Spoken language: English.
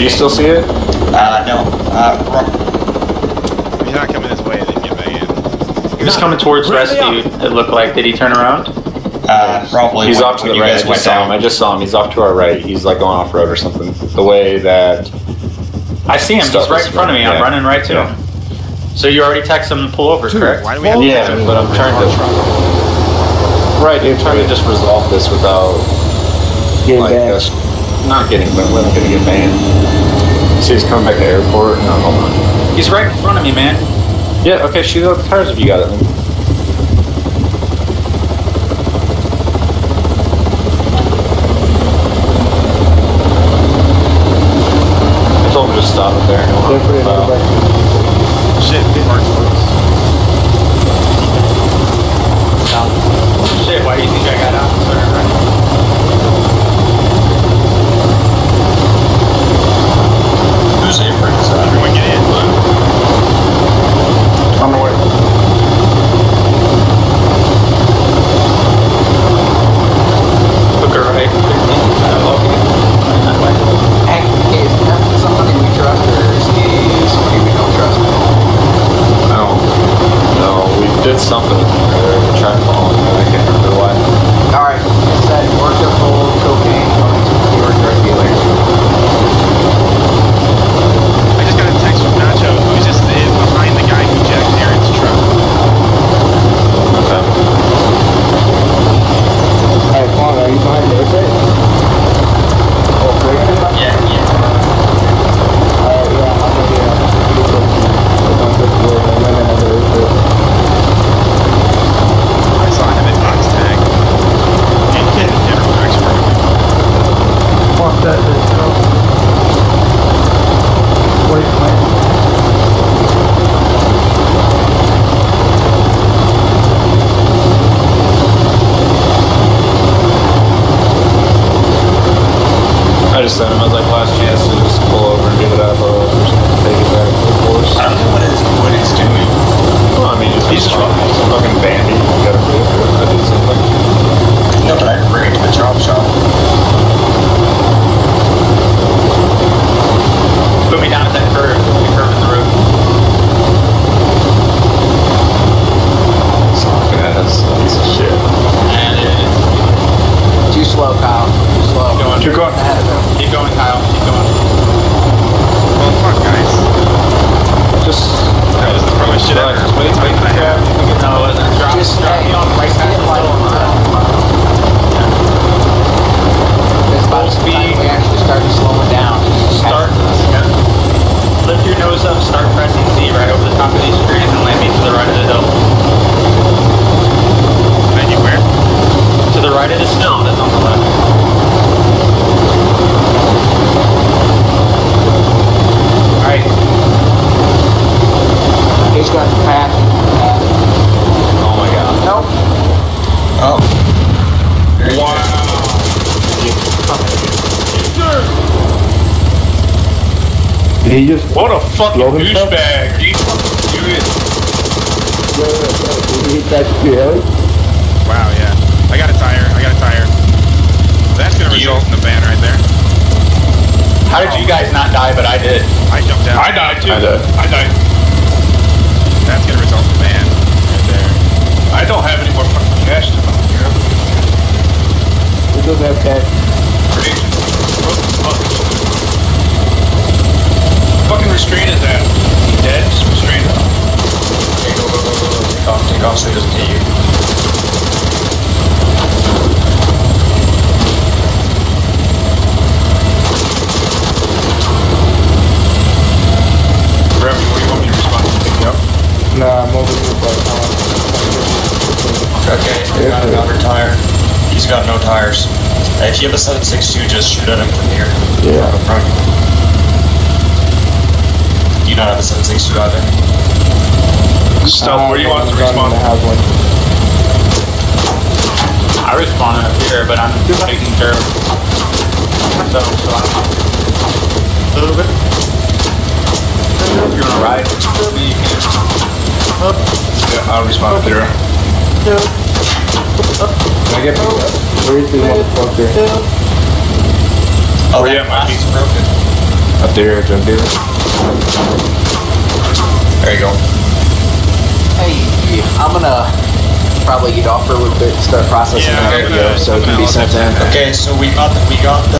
you still see it? No. If he's not coming this way, then get back in. He was coming towards rescue, it looked like. Did he turn around? Probably. He's off to the right. I just saw him. He's off to our right. He's like going off road or something. The way that. I see him. He's right in front of me. I'm running right to him. So you already texted him to pull over, correct? Why do we have Yeah, but I'm trying to. Right, I'm trying to just resolve this without. Getting like banned. us not getting, but we're gonna get banned. See, he's coming back to the airport. No, hold on. He's right in front of me, man. Yeah, okay, shoot out the tires if you got it. I told him to just stop it there. Shit, parts Shit, why do you think I got out? Who's apron? Everyone get in. On the way. Took her right. Hey, is that somebody we trust or is he somebody we don't trust? No, we did something earlier. We tried calling him, I can't remember why. Alright, it said worked up old cocaine going to pure drug dealers. I just got a text from Nacho, who's just behind the guy who jacked Aaron's truck. Okay. Alright, come on, are you behind the exit? Yeah. Alright, yeah, I'm gonna get up. I saw him at Box Tag. And he never works for me. Fuck that bitch, bro. Wait, I just sent him as like last chance to just pull over and give it up or take it back to the force. I don't know what he's doing. Well, I mean, he's a fucking bandit. You gotta put it through. I did something. No, but I can bring it to the chop shop. Put me down at that curve. The curve in the road. Fucking ass. Piece of shit. And Too slow, Kyle. Too slow. Keep going. Ahead of him. Keep going, Kyle. Keep going. Well, fuck, guys. Just. That was the first shit ever. Wait for grab. No, it wasn't. Drop me on right past the This Full by the speed. time we actually started slowing down. Start. Lift your nose up, start pressing Z right over the top of these trees and land me to the right of the hill. Thank you, where? To the right of the snow that's on the left. Alright. He's got the path. Oh my god. Nope. Oh. Wow. Did he just What a fucking blow himself? douchebag. Are you fucking serious? Did he hit that too early? Wow, yeah. I got a tire. That's gonna result in the ban right there. How did you guys not die, but I did? I jumped out. I died too. I died. That's gonna result in the ban right there. I don't have any more fucking cash to fucking here. Who does have cash? Fucking restrain his ass. He's dead. Just restrain him. Okay, go. Take off so he doesn't hit you. Remy, what do you want me to respond to? Pick you up? Nah, I'm over here, but Okay, I got another tire. He's got no tires. If you have a 7.62, just shoot at him from here. yeah. From front. You don't have a 7.62 either. Stealth, where do you want us to respond? I have one. I responded up here, but I'm taking care of myself, so I'm a little bit. If you wanna ride, you can. Up. Yeah, I'll respond up there. Can I get picked up? Where is this motherfucker? Oh, yeah, that my glass piece. is broken. Up there, drug dealer. There you go. Hey, I'm gonna probably get off for a little bit, start processing Yeah, that I'm video, gonna- so I'm it can gonna be sent in. Okay, so we got the